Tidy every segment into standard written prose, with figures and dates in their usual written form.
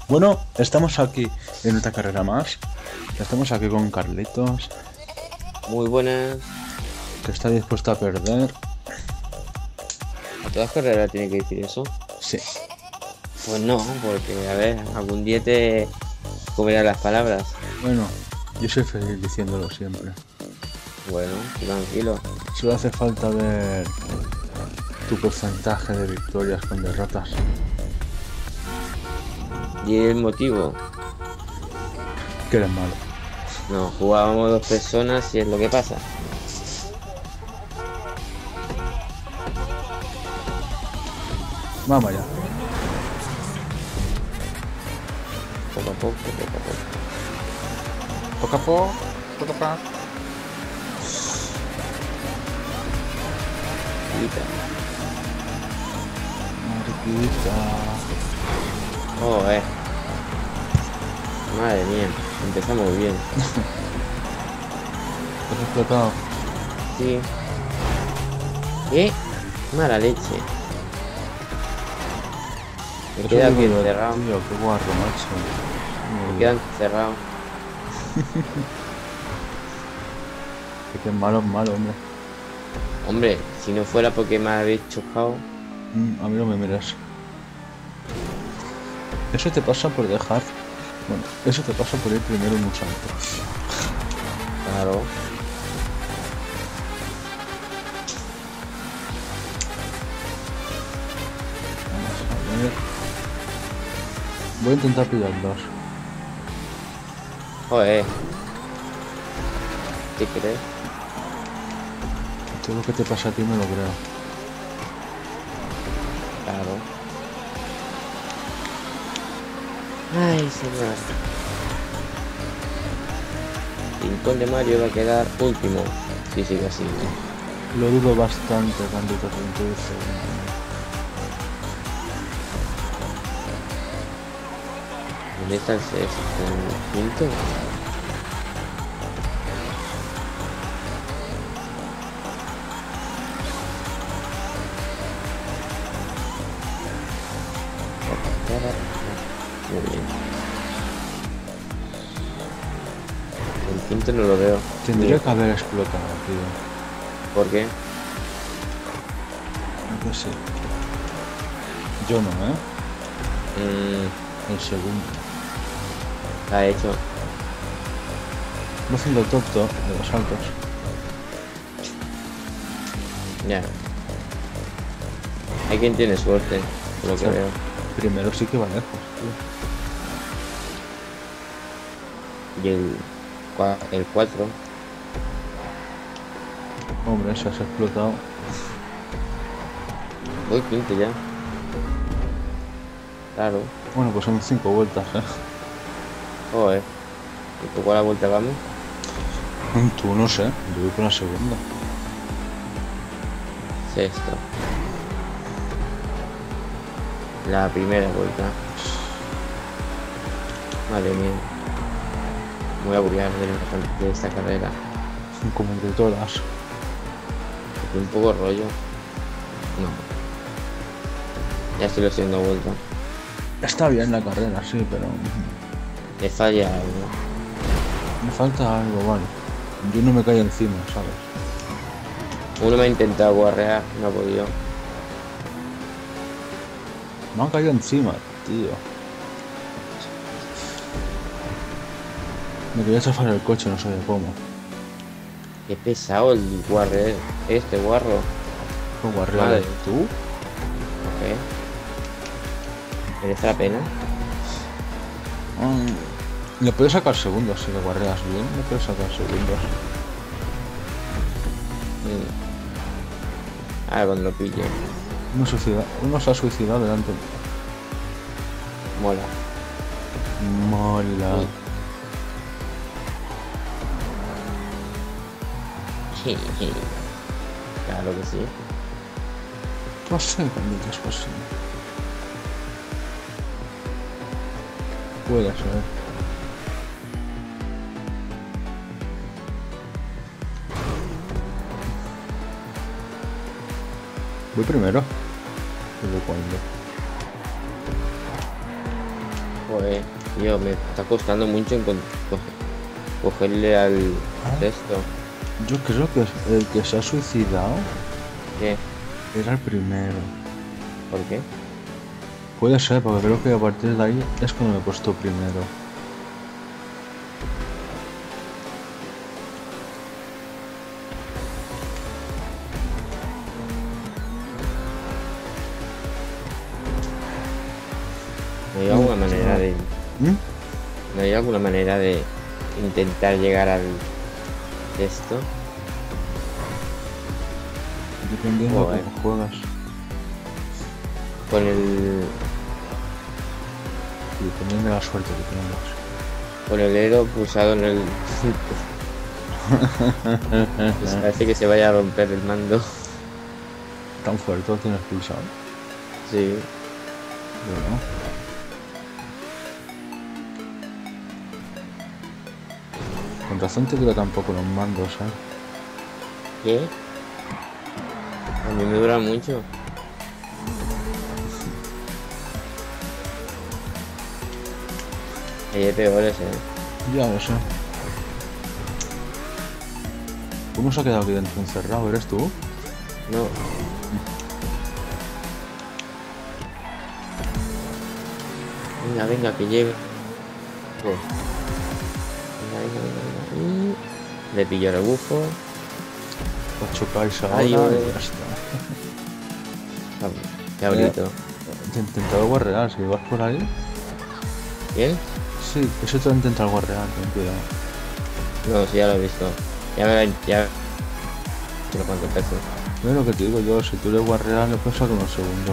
Bueno, estamos aquí en otra carrera más. Estamos aquí con Carlitos, Muy buenas. que está dispuesto a perder. ¿A todas carreras tiene que decir eso? Sí. Pues no, porque a ver, algún día te comerás las palabras. Bueno, yo soy feliz diciéndolo siempre. Bueno, tú tranquilo. Solo hace falta ver tu porcentaje de victorias con derrotas. ¿Y el motivo? Que eres malo. No, jugábamos dos personas y es lo que pasa. Vamos allá. Poco a poco, poco a poco. Poco a poco, poco a poco. Quita. Mariquita. Oh, madre mía, empezamos bien. ¿Te has explotado? Sí. ¿Qué? Mala leche. Me Eso queda digo bien yo, cerrado. tío, qué guarro, macho. Me quedan cerrados. Que malo es malo, hombre. Hombre, si no fuera porque me habéis chocado. A mí no me miras. Eso te pasa por dejar. Bueno, eso te pasa por ir primero en un salto. Claro. Vamos a ver. Voy a intentar pillar dos. Joder. ¿Qué crees? Todo lo que te pasa a ti me lo creo. Claro. Ay, señor. Rincón de Mario va a quedar último. Sí, sigue así. Lo dudo bastante, Carlitos, entonces. ¿Dónde está el sexto? ¿El quinto? Muy bien. El quinto no lo veo. Tendría Mira, que haber explotado, tío. ¿por qué? No sé. Yo no, ¿eh? Mm, El segundo. ha hecho. No haciendo el tonto de los saltos. Ya. Hay quien tiene suerte, por lo que Sí. veo. Primero sí que va lejos, tío. Y el 4. Hombre, se has explotado. Voy quinto ya. Claro. Bueno, pues son 5 vueltas, ¿eh? Joder. ¿Y por cuál vuelta vamos? Tú no sé, yo voy con la segunda. Sexto. La primera vuelta. Madre mía. Me voy a aburrir de esta carrera. Como entre todas. Estoy un poco rollo. No. Ya estoy haciendo vuelta. Está bien la carrera, sí, pero Le falla algo. me falta algo, vale. Yo no me caigo encima, ¿sabes? Uno me ha intentado guarrear, no ha podido. Me han caído encima, tío. Me quería chafar el coche, no sabía cómo. Qué pesado el guarre, este guarro. ¿Cómo arriba Madre. tú? ¿Qué? ¿Merece la pena? Le puedes sacar segundos si lo guarreas bien. Le puedes sacar segundos. Ahora cuando lo pille. Uno se ha suicidado delante. Mola. Mola. Claro que sí. No sé cuándo es posible. Puede ser. Voy primero. ¿Desde cuándo? Joder, tío, me está costando mucho cogerle al esto. Yo creo que el que se ha suicidado ¿Qué? era el primero. ¿Por qué? Puede ser, porque creo que a partir de ahí es cuando me he puesto primero. ¿No hay alguna manera de... ¿Mm? ¿No hay alguna manera de intentar llegar al esto? Dependiendo Joder. de cómo juegas. Con el... Y dependiendo de la suerte que tengas. Con el dedo pulsado en el... Pues parece que se vaya a romper el mando. Tan fuerte lo tienes pulsado. Sí. Bueno. Con razón te dura tampoco los mandos, ¿eh? ¿Qué? A mí me dura mucho. Hay peores, Ya lo sé. ¿Cómo se ha quedado aquí dentro encerrado? ¿Eres tú? No. Venga, venga, que llegue. Venga, venga, venga, venga. Y... Le pillo rebufo. Os chocáis ahora Ay, y joder. ya está. Cabrito. Te he intentado guarrear, si vas por ahí. ¿Quién? Sí, eso te ha intentado guarrear, ten cuidado. No, sí, ya lo he visto. Ya me lo... Ya... Pero cuántas veces. Mira lo que te digo yo, si tú le guarreas le puedes sacar unos segundos.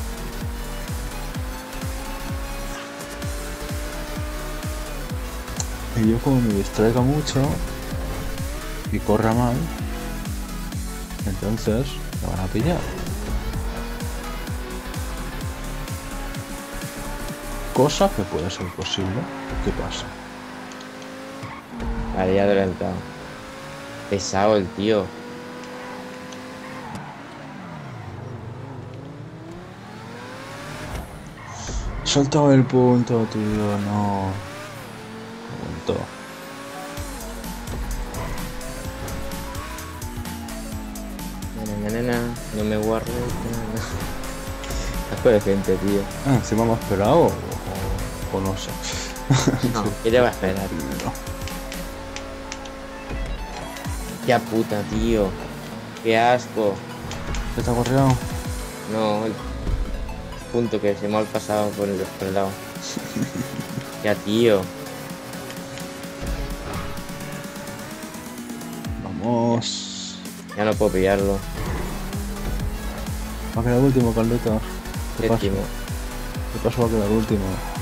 Y yo como me distraiga mucho y corra mal, entonces me van a pillar. Cosa que puede ser posible. ¿Qué pasa? Vale, ya adelantado. Pesado el tío. Saltaba el punto, tío, no. Punto. No me guardo. Asco de gente, tío. Ah, encima me ha esperado o no sé. No, ¿qué te va a esperar? No. Qué puta, tío. Qué asco. ¿Qué te ha guarreado? No, el punto que se me ha pasado por el lado. Ya, tío. Vamos. Ya no puedo pillarlo. Va a quedar último, Carlitos. ¿Qué pasó? Séptimo. ¿Qué pasó? Va a quedar último.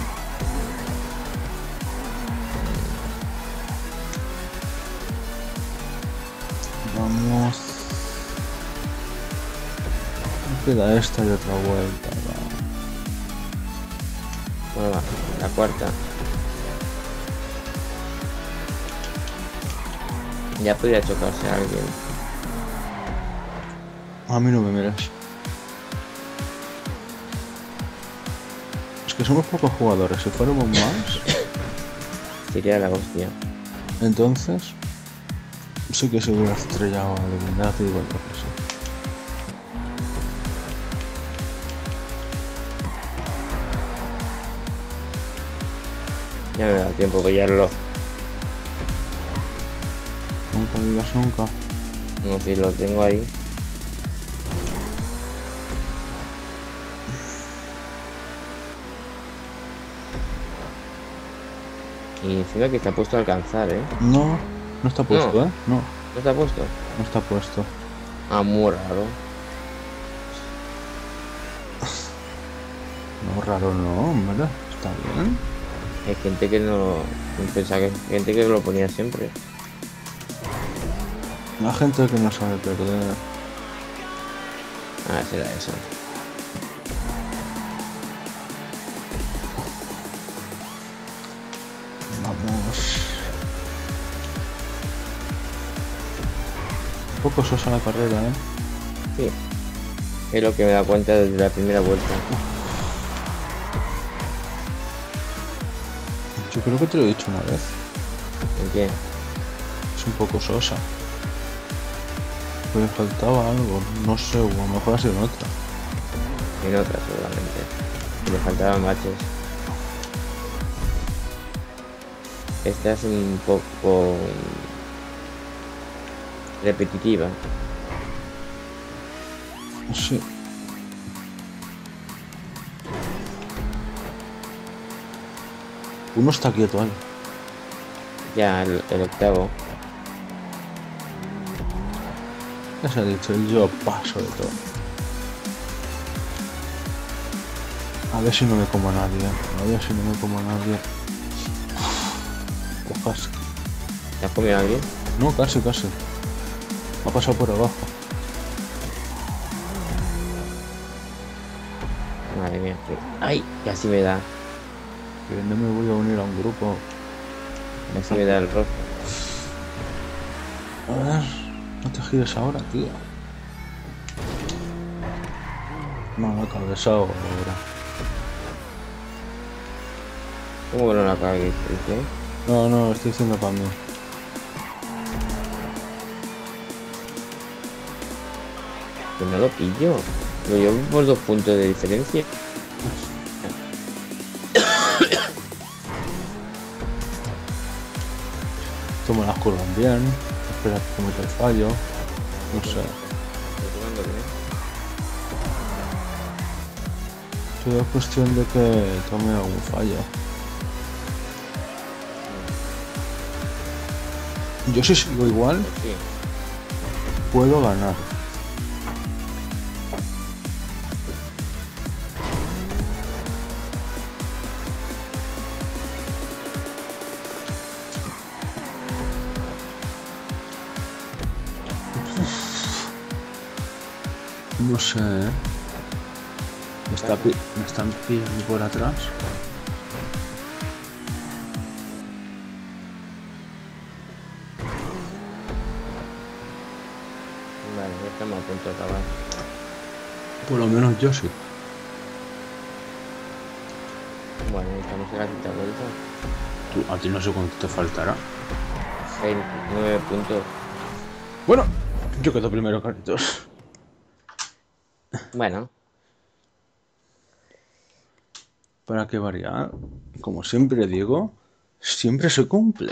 Vamos. Queda esta y otra vuelta. Va. Bueno, va, la cuarta. Ya podría chocarse a alguien. A mí no me miras. Es que somos pocos jugadores. Si fuéramos más, Sería la hostia. entonces sí que se hubiera estrellado a la te digo yo que sí. Ya me da tiempo pillarlo. Nunca digas nunca. No, si lo tengo ahí. Y encima que está puesto a alcanzar, ¿eh? No, no está puesto, No. ¿eh? No, ¿No está puesto? no está puesto. Ah, muy raro. No, raro no, hombre. Está bien. Hay gente que no... Pensaba que hay gente que lo ponía siempre. La gente que no sabe perder. Ah, será eso. Vamos. Un poco sosa la carrera, ¿eh? Sí. Es lo que me da cuenta desde la primera vuelta. Yo creo que te lo he dicho una vez. ¿En qué? Es un poco sosa. Pues faltaba algo, no sé, o a lo mejor ha sido en otra. En otra seguramente. Le faltaban baches. Esta es un poco repetitiva. Sí. Uno está quieto ahí. Ya el octavo. Ya se ha dicho, yo paso de todo. A ver si no me como a nadie. A ver si no me como a nadie. Pues casi. ¿Te has comido a alguien? No, casi, casi. Ha pasado por abajo. Madre mía. ¡Ay! Casi me da. Que no me voy a unir a un grupo. Casi me da el rojo. A ver, no te gires ahora, tío. No, no he atravesado ahora. ¿Cómo que no la cagué? ¿Qué? No, no, estoy diciendo para mí. Que no lo pillo. Lo llevo por 2 puntos de diferencia. Tomo las curvas bien. Espera que cometa el fallo. No sé. Estoy jugando bien. Todo es cuestión de que tome algún fallo. Yo si sigo igual, Sí. puedo ganar. No sé, ¿eh? Me están pillando por atrás. Vale, ya estamos a punto de acabar. Por lo menos yo sí. Bueno, estamos en la quinta vuelta. A ti no sé cuánto te faltará. 9 puntos. Bueno, yo quedo primero, Carlitos. Bueno, Para que variar, como siempre digo, siempre se cumple.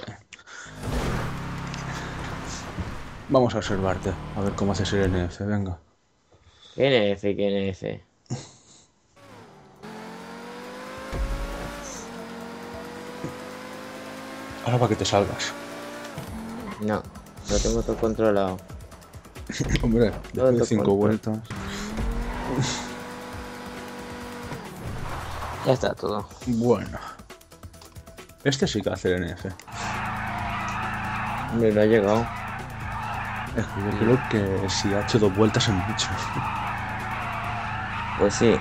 Vamos a observarte, a ver cómo haces el NF, venga. ¿qué NF? ¿Qué NF? Ahora para que te salgas. No, lo tengo todo controlado. Hombre, después de 5 vueltas. Ya está todo. Bueno. Este sí que hace el NF. Hombre, no ha llegado. Es que yo creo que si ha hecho 2 vueltas en mucho. Pues sí.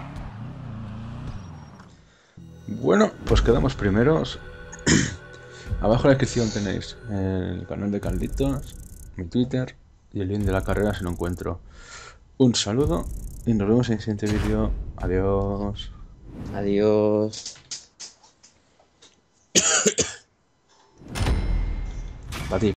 Bueno, pues quedamos primeros. Abajo en la descripción tenéis el canal de Carlitos, mi Twitter y el link de la carrera si lo encuentro. Un saludo y nos vemos en el siguiente vídeo. Adiós. Adiós. Para ti.